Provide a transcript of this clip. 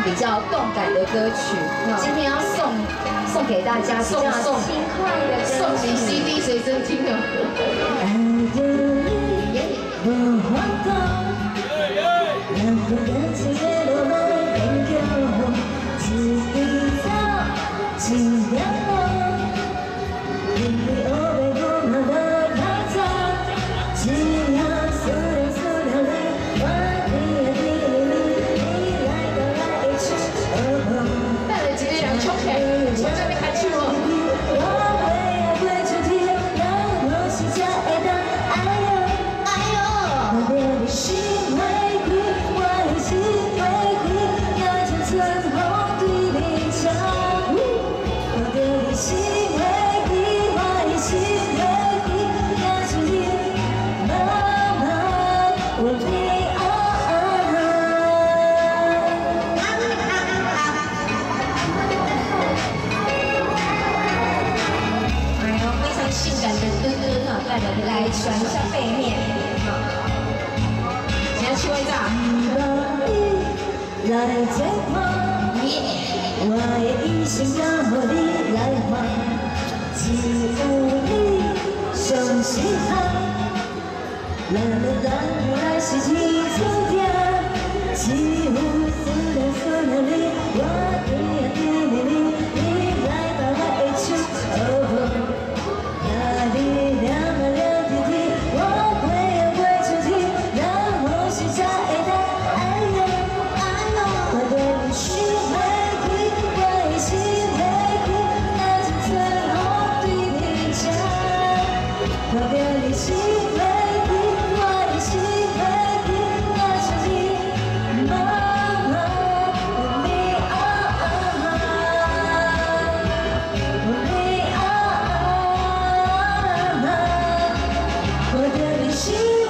比较动感的歌曲，今天要送给大家比较轻快的歌曲。 送你 CD 随身听的。 来转一下背面，现在去位置。来最怕，我的一生要和你来换，只有你相信他，咱原来是天注定，只有思念你，我惦念你，你来把我爱出哦。 我的心。